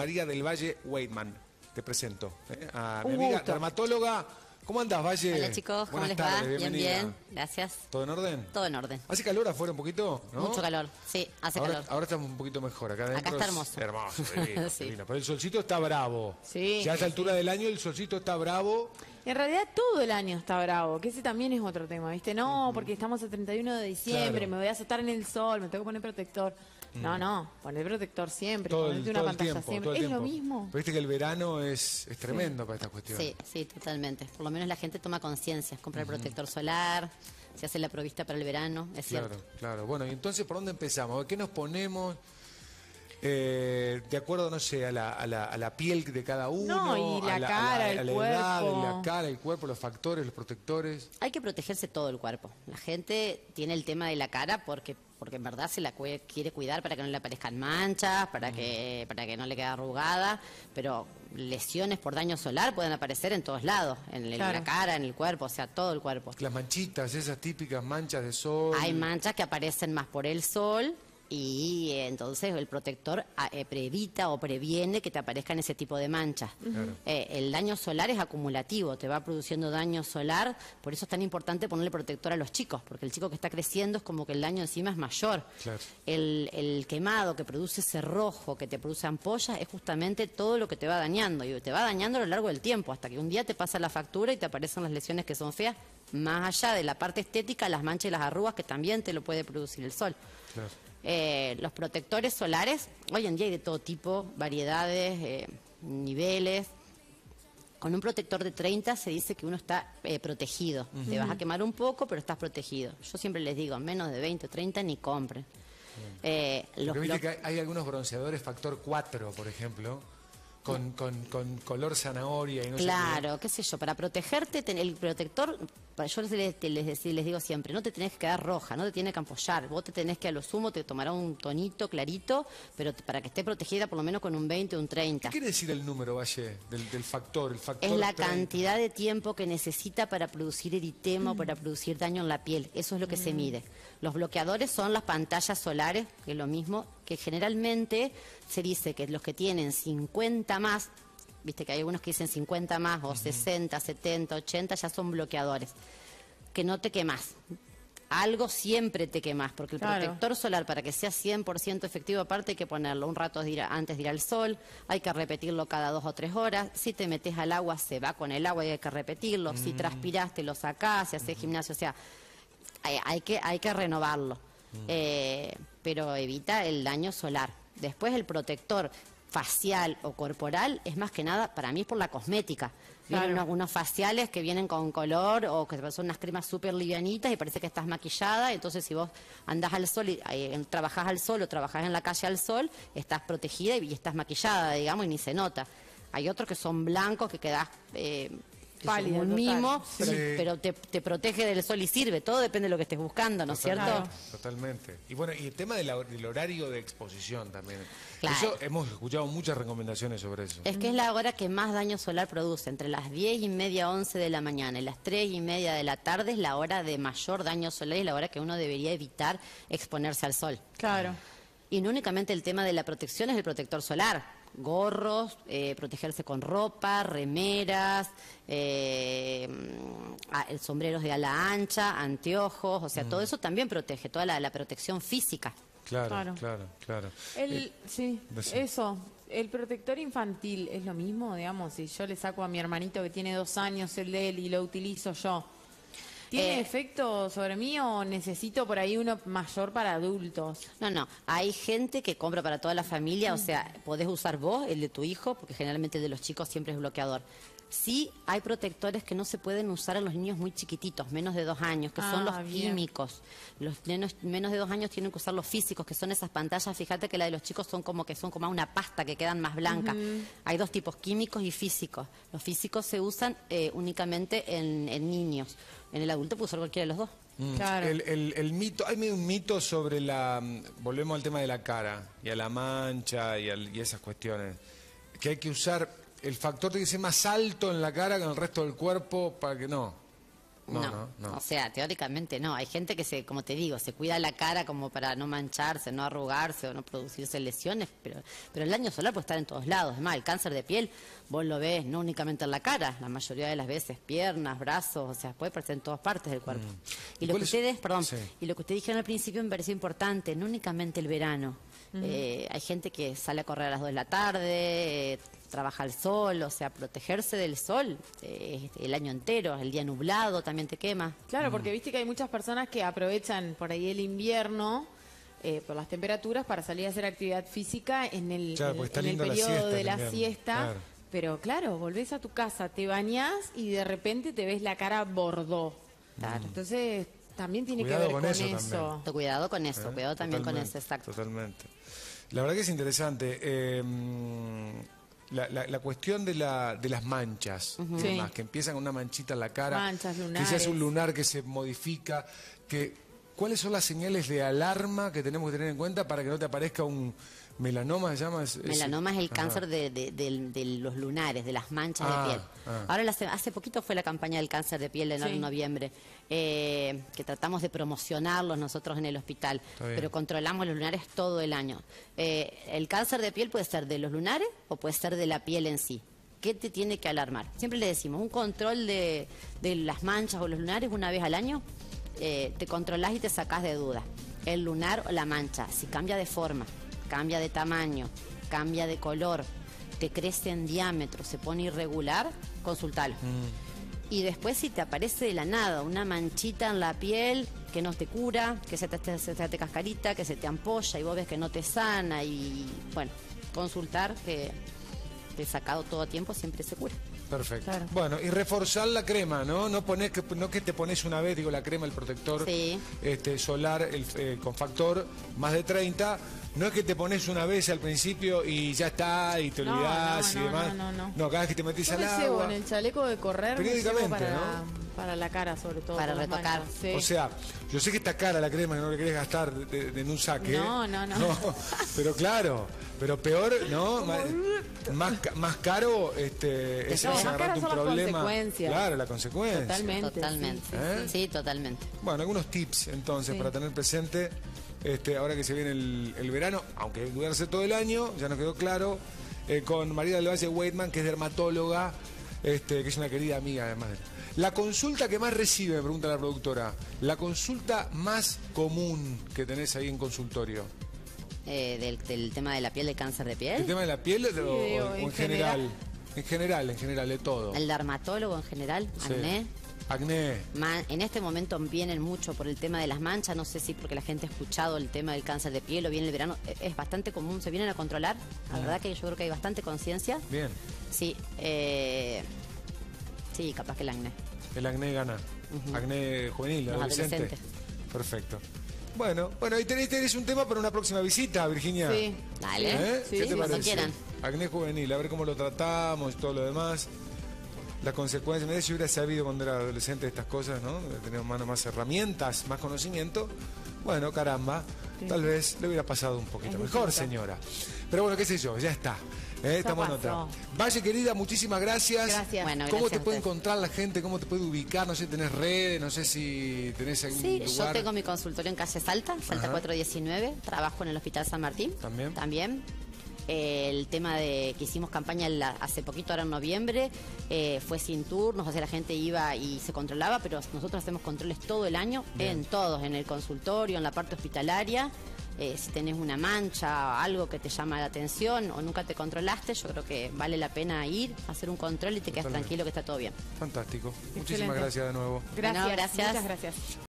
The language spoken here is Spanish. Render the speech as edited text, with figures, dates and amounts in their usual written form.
María del Valle Weidman. Te presento a mi Un amiga gusto. dermatóloga. ¿Cómo andás, Valle? Hola chicos, ¿cómo Buenas les tardes, va? Bien, bienvenida. bien, gracias. ¿Todo en orden? Todo en orden. ¿Hace calor afuera un poquito? ¿No? Mucho calor, sí, hace ahora, calor. Ahora estamos un poquito mejor. Acá adentro Acá está es hermoso. Hermoso, divino, Sí. divino. Pero el solcito está bravo. Sí. Ya a esta altura del año el solcito está bravo. En realidad todo el año está bravo, que ese también es otro tema, ¿viste? No, porque estamos el 31 de diciembre, Claro. me voy a azotar en el sol, me tengo que poner protector. No, poner protector siempre, Todo ponerte el, una todo el pantalla tiempo. siempre. Todo el ¿Es tiempo. lo mismo? Pero viste que el verano es tremendo para esta cuestión. Sí, sí, totalmente. Por lo menos la gente toma conciencia, compra el protector solar, se hace la provista para el verano, es Claro, cierto. claro. Bueno, y entonces, ¿por dónde empezamos? ¿Qué nos ponemos de acuerdo, no sé, a la piel de cada uno? No, y la a cara, el a la edad, cuerpo. la cara, el cuerpo, los factores, los protectores. Hay que protegerse todo el cuerpo. La gente tiene el tema de la cara porque en verdad se la quiere cuidar para que no le aparezcan manchas, para que no le quede arrugada, pero lesiones por daño solar pueden aparecer en todos lados, en Claro. la cara, en el cuerpo, o sea, todo el cuerpo. Las manchitas, esas típicas manchas de sol. Hay manchas que aparecen más por el sol y entonces el protector evita o previene que te aparezcan ese tipo de manchas. Claro. El daño solar es acumulativo, te va produciendo daño solar, por eso es tan importante ponerle protector a los chicos, porque el chico que está creciendo es como que el daño encima es mayor. Claro. El quemado que produce ese rojo, que te produce ampollas, es justamente todo lo que te va dañando, y te va dañando a lo largo del tiempo, hasta que un día te pasa la factura y te aparecen las lesiones que son feas, más allá de la parte estética, las manchas y las arrugas que también te lo puede producir el sol. Claro. Los protectores solares, hoy en día hay de todo tipo, variedades, niveles. Con un protector de 30 se dice que uno está protegido. Te vas a quemar un poco, pero estás protegido. Yo siempre les digo, menos de 20 o 30 ni compren. Porque viste que hay algunos bronceadores factor 4, por ejemplo, con color zanahoria y no sé Claro, qué sé yo, para protegerte, el protector, yo les digo siempre, no te tenés que quedar roja, no te tiene que ampollar, vos te tenés que a lo sumo te tomará un tonito clarito, pero para que esté protegida por lo menos con un 20 o un 30. ¿Qué quiere decir el número, Valle, del factor? El factor Es la 30. cantidad de tiempo que necesita para producir eritema o para producir daño en la piel. Eso es lo que se mide. Los bloqueadores son las pantallas solares, que es lo mismo, que generalmente se dice que los que tienen 50 más, viste que hay algunos que dicen 50 más o 60, 70, 80, ya son bloqueadores. Que no te quemas. Algo siempre te quemas, porque el Claro. protector solar, para que sea 100% efectivo, aparte hay que ponerlo un rato antes de ir al sol, hay que repetirlo cada 2 o 3 horas. Si te metes al agua, se va con el agua y hay que repetirlo. Si transpiraste, lo sacás, si haces gimnasio, o sea, hay que renovarlo. Pero evita el daño solar. Después el protector facial o corporal es más que nada, para mí es por la cosmética. Vienen Claro. unos faciales que vienen con color o que son unas cremas súper livianitas y parece que estás maquillada. Entonces, si vos andás al sol y trabajás al sol o trabajás en la calle al sol, estás protegida y estás maquillada, digamos, y ni se nota. Hay otros que son blancos, que quedás Pálida, un total. mimo, Sí. pero te protege del sol y sirve. Todo depende de lo que estés buscando, ¿no es cierto? Claro. Totalmente. Y bueno, y el tema del horario de exposición también. Claro. Eso hemos escuchado muchas recomendaciones sobre eso. Es que es la hora que más daño solar produce. Entre las 10:30, 11 de la mañana y las 3:30 de la tarde es la hora de mayor daño solar y la hora que uno debería evitar exponerse al sol. Claro. Y no únicamente el tema de la protección es el protector solar. Gorros, protegerse con ropa, remeras, sombreros de ala ancha, anteojos, o sea, todo eso también protege, toda la protección física. Claro. Sí, decí. eso. El protector infantil es lo mismo, digamos, si yo le saco a mi hermanito que tiene 2 años el de él y lo utilizo yo. ¿Tiene efecto sobre mí o necesito por ahí uno mayor para adultos? No, hay gente que compra para toda la familia, o sea, podés usar vos, el de tu hijo, porque generalmente el de los chicos siempre es bloqueador. Sí hay protectores que no se pueden usar a los niños muy chiquititos, menos de 2 años, que son los bien. químicos. Los nenos menos de 2 años tienen que usar los físicos, que son esas pantallas. Fíjate que la de los chicos son como una pasta, que quedan más blancas. Hay 2 tipos, químicos y físicos. Los físicos se usan únicamente en niños. En el adulto puede usar cualquiera de los dos. Claro. El mito, hay medio un mito sobre volvemos al tema de la cara y a la mancha y esas cuestiones, que hay que usar el factor tiene que ser más alto en la cara que en el resto del cuerpo para que no. O sea, teóricamente no. Hay gente que como te digo, se cuida la cara como para no mancharse, no arrugarse o no producirse lesiones, pero el daño solar puede estar en todos lados. Es más, el cáncer de piel, vos lo ves no únicamente en la cara, la mayoría de las veces, piernas, brazos, o sea, puede aparecer en todas partes del cuerpo. Y lo que ustedes, y lo que ustedes dijeron al principio me pareció importante, no únicamente el verano. Hay gente que sale a correr a las 2 de la tarde, trabaja al sol, o sea, protegerse del sol el año entero, el día nublado también te quema. Claro, porque viste que hay muchas personas que aprovechan por ahí el invierno por las temperaturas para salir a hacer actividad física en el periodo de la siesta. Claro. Pero claro, volvés a tu casa, te bañás y de repente te ves la cara bordó. Claro. Entonces también tiene Cuidado que ver con con eso eso. también. Cuidado con eso, cuidado también con Totalmente, eso, exacto. Totalmente. La verdad que es interesante. La cuestión de las manchas, y Sí. demás, que empiezan con una manchita en la cara, Manchas, lunares. quizás un lunar que se modifica, ¿cuáles son las señales de alarma que tenemos que tener en cuenta para que no te aparezca un melanoma, se llama? Melanoma es el cáncer de los lunares, de las manchas de piel. Ahora, hace poquito fue la campaña del cáncer de piel en noviembre, que tratamos de promocionarlos nosotros en el hospital, pero controlamos los lunares todo el año. El cáncer de piel puede ser de los lunares o puede ser de la piel en sí. ¿Qué te tiene que alarmar? Siempre le decimos, un control de las manchas o los lunares una vez al año, te controlás y te sacás de dudas. El lunar o la mancha, si cambia de forma, cambia de tamaño, cambia de color, te crece en diámetro, se pone irregular, consultalo. Y después si te aparece de la nada una manchita en la piel que no te cura, que se te cascarita, que se te ampolla y vos ves que no te sana y bueno, consultar que el sacado todo a tiempo siempre se cura. Perfecto. Claro. Bueno, y reforzar la crema, ¿no? No que te pones una vez, digo, la crema, el protector solar con factor más de 30. No es que te pones una vez al principio y ya está, y te olvidás y demás. No, cada vez que te metes Yo al me cebo agua. en el chaleco de correr, me cebo Periódicamente, para la cara sobre todo. Para por las retocar. manchas, sí. O sea, yo sé que está cara la crema, que no le querés gastar en un saque. No. Pero claro, pero peor, ¿no? Más caro es No, más agarrarte caras un son las problema. consecuencias. Claro, la consecuencia. Totalmente. Sí, totalmente. Bueno, algunos tips entonces Sí. para tener presente ahora que se viene el verano, aunque hay que cuidarse todo el año, ya nos quedó claro, con María del Valle Weidman, que es dermatóloga, que es una querida amiga además. La consulta que más recibe, me pregunta la productora, la consulta más común que tenés ahí en consultorio. Del tema de la piel, de cáncer de piel. ¿El tema de la piel o en en general? En general, de todo. El dermatólogo en general, Sí. acné. Acné. En este momento vienen mucho por el tema de las manchas, no sé si porque la gente ha escuchado el tema del cáncer de piel o viene el verano, es bastante común, se vienen a controlar, la verdad que yo creo que hay bastante conciencia. Bien. Sí, sí, capaz que el acné. El acné gana. Acné juvenil, Los adolescente. adolescentes. Perfecto. Bueno, ahí tenés un tema para una próxima visita, Virginia. Sí. Dale. Sí, ¿Qué te cuando parece? quieran. Acné juvenil, a ver cómo lo tratamos y todo lo demás. Las consecuencias, me si hubiera sabido cuando era adolescente estas cosas, ¿no? Tener más herramientas, más conocimiento. Bueno, caramba, tal vez le hubiera pasado un poquito Es mejor, distinto. señora. Pero bueno, qué sé yo, ya está. Estamos en otra. pasó. Valle, querida, muchísimas gracias. Gracias. Bueno, ¿Cómo gracias te a puede ustedes. encontrar la gente? ¿Cómo te puede ubicar? No sé, tenés redes, no sé si tenés algún Sí, lugar. yo tengo mi consultorio en calle Salta, Salta Ajá. 419, trabajo en el Hospital San Martín. ¿También? El tema de que hicimos campaña hace poquito, ahora en noviembre, fue sin turnos, o sea, la gente iba y se controlaba, pero nosotros hacemos controles todo el año, en todos, en el consultorio, en la parte hospitalaria. Si tenés una mancha, algo que te llama la atención o nunca te controlaste, yo creo que vale la pena ir, hacer un control y te quedas Totalmente. tranquilo que está todo bien. Fantástico. Excelente. Muchísimas gracias de nuevo. Gracias. Bueno, gracias. Muchas gracias.